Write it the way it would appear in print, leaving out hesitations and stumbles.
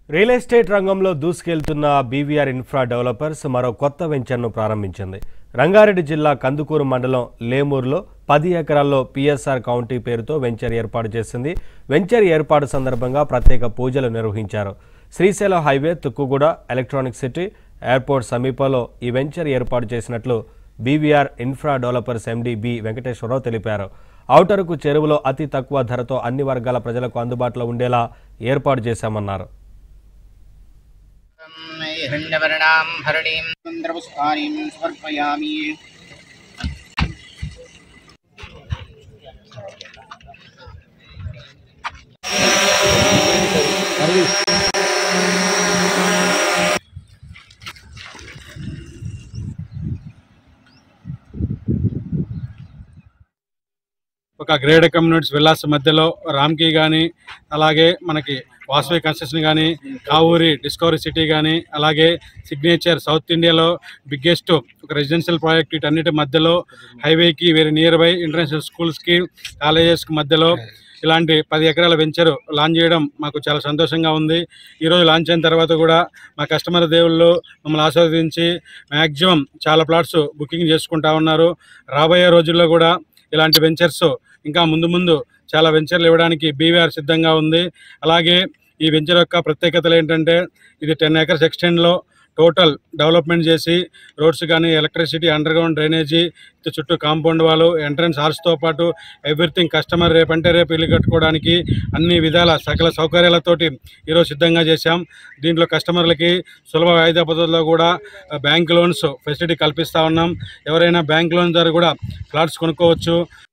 Real estate రంగంలో దూసుకెళ్తున్న BVR infra developers మరో కొత్త వెంచర్ను ప్రారంభించింది. రంగారెడ్డి జిల్లా కందుకూరు మండలం లేమూరులో 10 ఎకరాల్లో పిఎస్ఆర్ కౌంటీ పేరుతో వెంచర్ ఏర్పాటు చేసింది. వెంచర్ ఏర్పాటు సందర్భంగా ప్రత్యేక పూజలు నిర్వహించారు. Srisailam highway, Tukkuguda, electronic city, airport సమీపంలో ఈ వెంచర్ ఏర్పాటు చేసినట్లు BVR infra developers MD B Venkateswara Rao తెలిపారు. ఔటరుకు చెరువులో అతి తక్కువ ధరతో అన్ని వర్గాల ప్రజలకు అందుబాటులో ఉండేలా ఏర్పాటు చేశామన్నారు. हिरण्यवर्णां हरिणीं चन्द्रपुष्पाणीं समर्पयामि। ఒక గ్రేడ్ కమ్యూనిటీస్ విల్లాస్ మధ్యలో రామ్కి కానీ, అలాగే మనకి వాసవి కన్స్ట్రక్షన్ కానీ, కావూరి డిస్కవరీ సిటీ కానీ, అలాగే సిగ్నేచర్ సౌత్ ఇండియాలో బిగ్గెస్ట్ ఒక రెసిడెన్షియల్ ప్రాజెక్ట్, వీటన్నిటి మధ్యలో హైవేకి వెరీ నియర్ బై ఇంటర్నేషనల్ స్కూల్స్కి, కాలేజెస్కి మధ్యలో ఇలాంటి 10 ఎకరాల వెంచర్ లాంచ్ చేయడం మాకు చాలా సంతోషంగా ఉంది. ఈరోజు లాంచ్ అయిన తర్వాత కూడా మా కస్టమర్ దేవుళ్ళు మమ్మల్ని ఆస్వాదించి మ్యాక్సిమం చాలా ప్లాట్స్ బుకింగ్ చేసుకుంటా ఉన్నారు. రాబోయే రోజుల్లో కూడా ఇలాంటి వెంచర్స్ ఇంకా ముందు చాలా వెంచర్లు ఇవ్వడానికి బీవీఆర్ సిద్ధంగా ఉంది. అలాగే ఈ వెంచర్ యొక్క ప్రత్యేకతలు ఏంటంటే, ఇది 10 ఎకర్స్ ఎక్స్టెండ్లో టోటల్ డెవలప్మెంట్ చేసి రోడ్స్ కానీ, ఎలక్ట్రిసిటీ, అండర్ గ్రౌండ్ డ్రైనేజీ, చుట్టూ కాంపౌండ్ వాళ్ళు, ఎంట్రన్స్ ఆర్చ్తో పాటు ఎవ్రీథింగ్ కస్టమర్ రేపంటే రేపు ఇల్లు కట్టుకోవడానికి అన్ని విధాల సకల సౌకర్యాలతోటి ఈరోజు సిద్ధంగా చేశాం. దీంట్లో కస్టమర్లకి సులభ వాయిదా పద్ధతిలో కూడా బ్యాంక్ లోన్స్ ఫెసిలిటీ కల్పిస్తూ ఉన్నాం. ఎవరైనా బ్యాంక్ లోన్ ద్వారా కూడా ఫ్లాట్స్ కొనుక్కోవచ్చు.